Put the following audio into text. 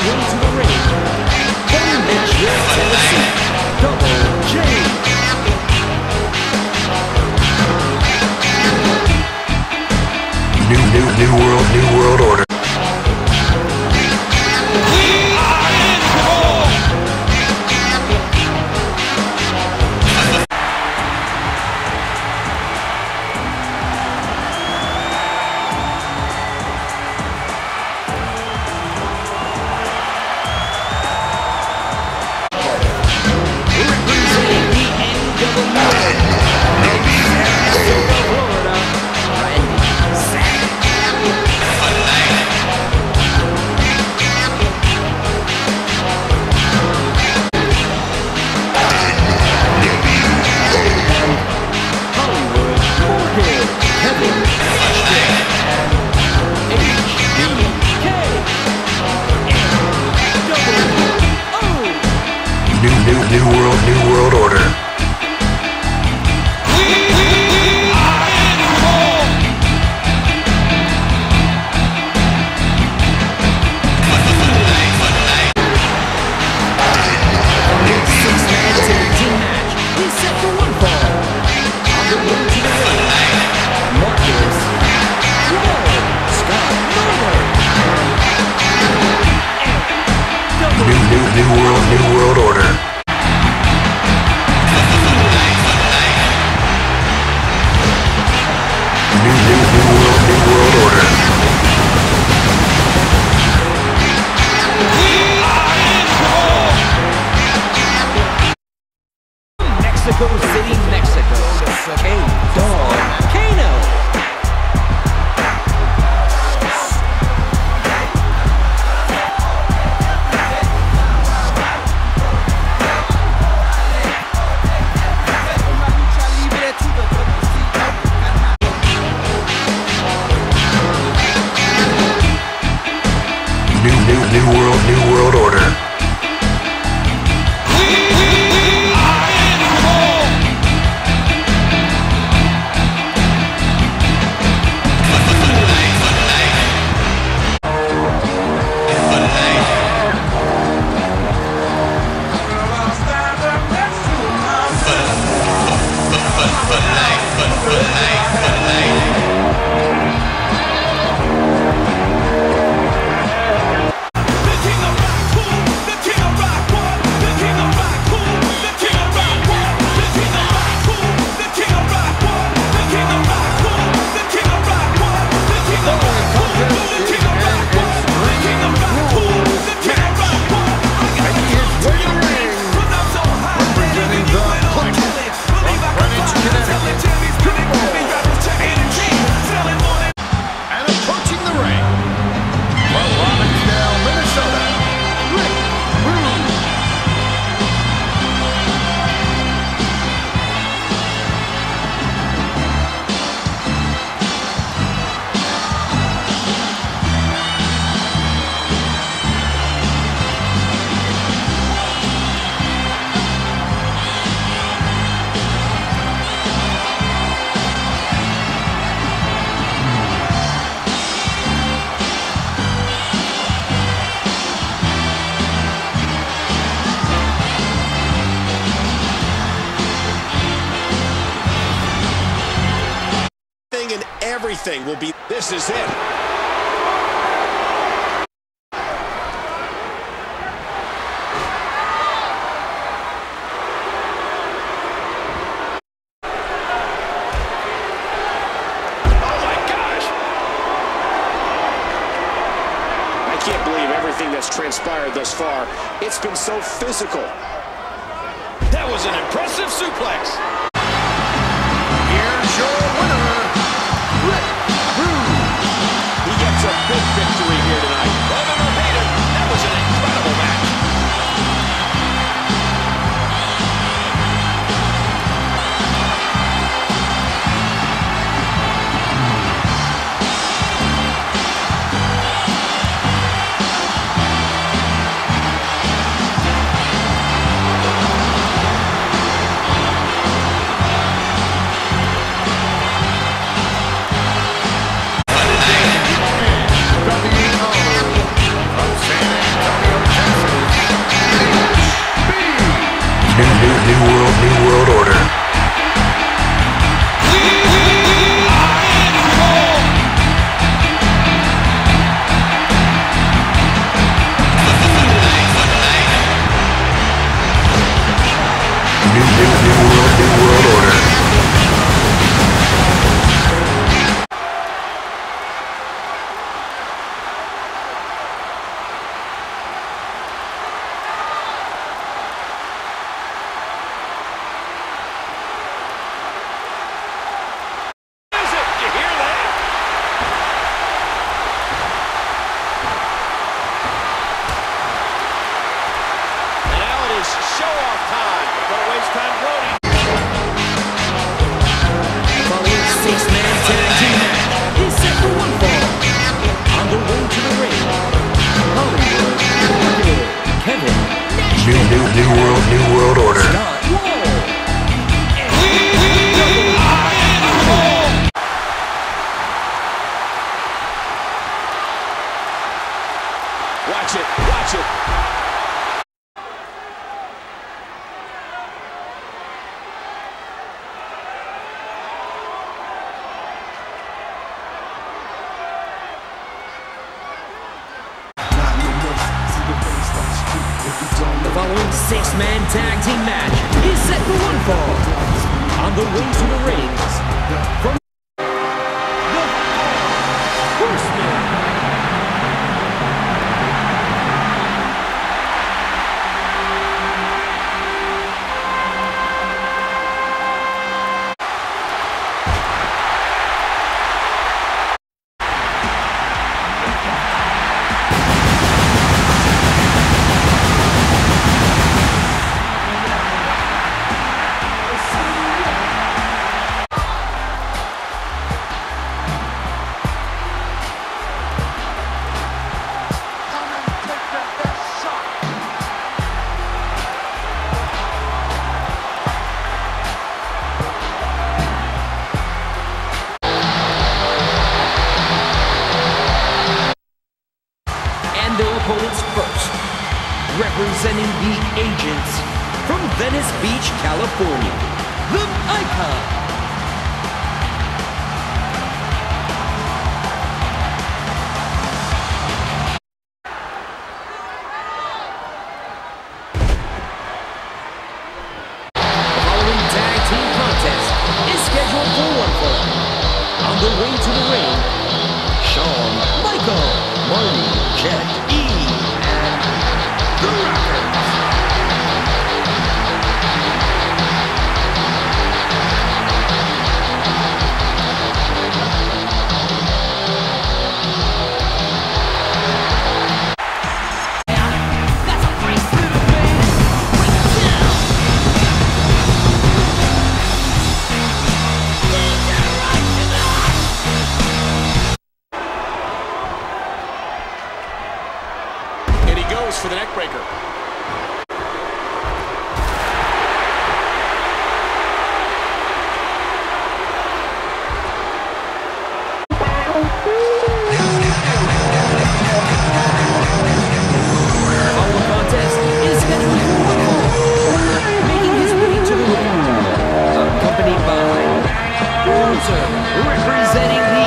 into the ring, from Nashville, Tennessee, Double J. New world order. Representing the NWO, Sarasota, Florida, Randy Savage. Hollywood, Morgan, Kevin, and HBK. NWO. New world order. Six-man tag team match is set for one fall. On the way to the ring, Marcus, Joe, Scott Norwood, and New world order. New world order. Mexico City, Mexico, K-Dog Kano. New world order. Everything will be, this is it. I can't believe everything that's transpired thus far. It's been so physical. That was an impressive suplex. Here's your winner, he gets a big victory here tonight. Love him or hate him, that was an incredible match. New World Order. Scott. Watch it, watch it. The following six-man tag team match is set for one fall. On the way to the rings, from the Horsemen. Their opponents first, representing the Agents from Venice Beach, California, the Icon. The following tag team contest is scheduled for one fall. On the way to the ring, Shawn, Michael, Marty, Jet, E, and the Rockers. Goes for the neck breaker. Our contest is scheduled for one fall. Making his way to the ring, accompanied by Bruiser, representing the